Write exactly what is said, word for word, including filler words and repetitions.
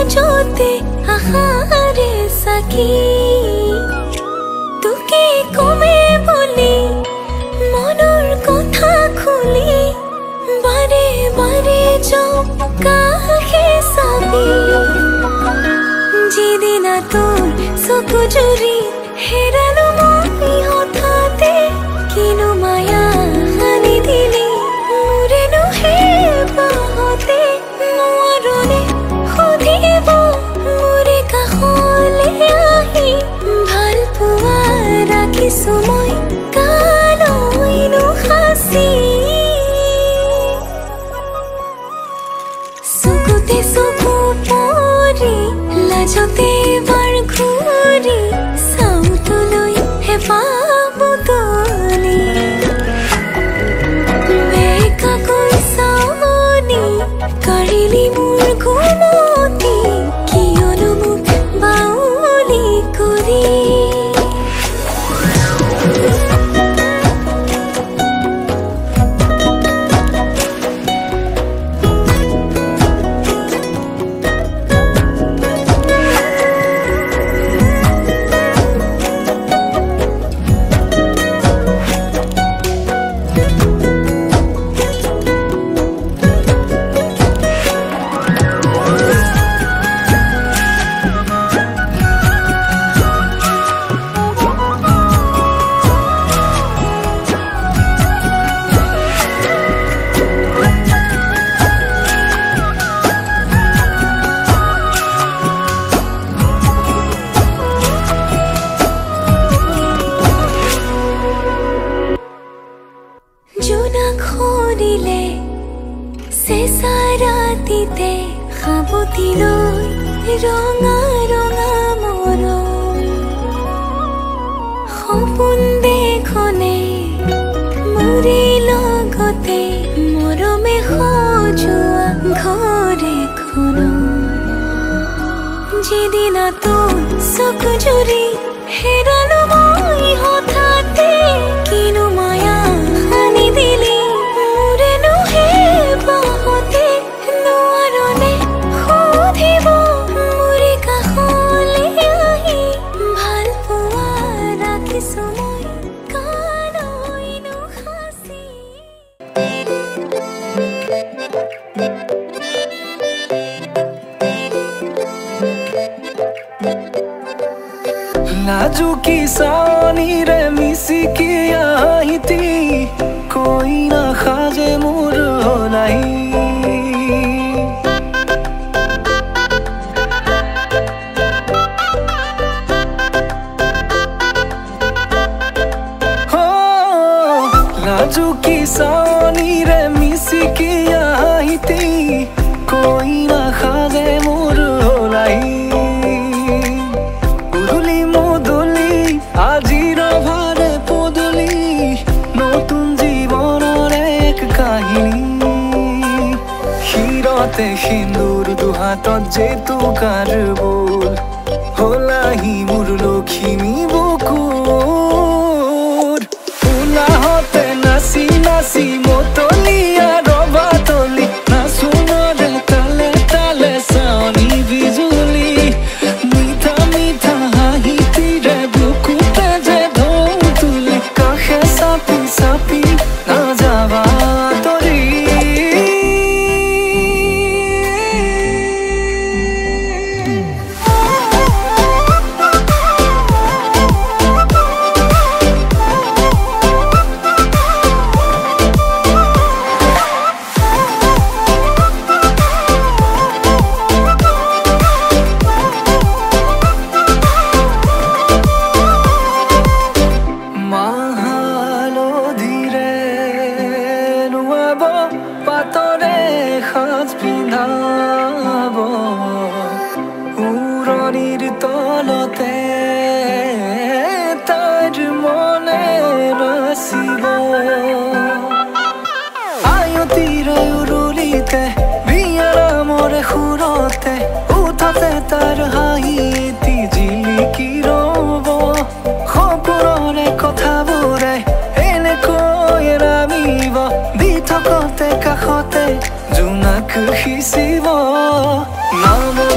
খোজতে আহারে সাকি তোকে কমে বলি মনৰ কথা খুলি বাৰে বাৰে চকাহে চাবি যিদিনা তোৰ চকু জুৰি হেৰালো মই হঠাতে কিনো মায়া সানি দিলি মোৰেনো হে বাহতে নোৱাৰনে সুধিব মোৰে কাষলে আহি ভাল পোৱা ৰাখিছো মই কালৈনো সাঁচি চকুতে চকু পৰি লাজতে বাৰ ঘূৰি চাউতলৈ হেঁপাহ বুটলি বেকাকৈ চাৱনি কাঢ়িলি মোৰ ঘুমতি কিয়নো মোক বাউলি কৰি ৰঙা ৰঙা মৰম সপোন দেখনে মোৰে লগতে মৰমে সজোৱা ঘৰ এখনো যিদিনা তোৰ চকু জুৰি হেৰালো মই হঠাতে কিনো মায়া সানি দিলি মোৰেনো হে বাহতে নোৱাৰনে সুধিব মোৰে কাষলে আহি ভাল পোৱা ৰাখিছো মই কালৈনো সাঁচি नाजुकी सावनीरे मिसिकी आहिती कोई ना खाजे मोर होलाई हो नाजुकी सावनीरे मिसिकी आहिती कोई ना खाजे मोर होलाई আজিৰ ভাৰে পদলি নতুন জীৱনৰ এক কাহিনী শিৰতে সিন্দুৰ দুহাতত জেতুকাৰ বোল হলাহি মোৰ লখিমী বুকুৰ উলাহতে নাচি নাচি মতলীয়া ৰবাতলি নাচোনৰে তালে তালে চাৱনি বিজুলি মিঠা মিঠা হাঁহিতিৰে sapi na java tori পাতৰে সাজ পিন্ধাব উৰণিৰ তলতে তাইৰ মনে নাচিব আয়তিৰে উৰুলিতে বিয়াৰামৰে সুৰতে উঠতে তাৰ হাঁহি এটি জিলিকি ৰ'ব সপোনৰে কথাবোৰে এনেকৈ ৰামিব দি থকতে কাষতে জোনাক সিঁচিব নাম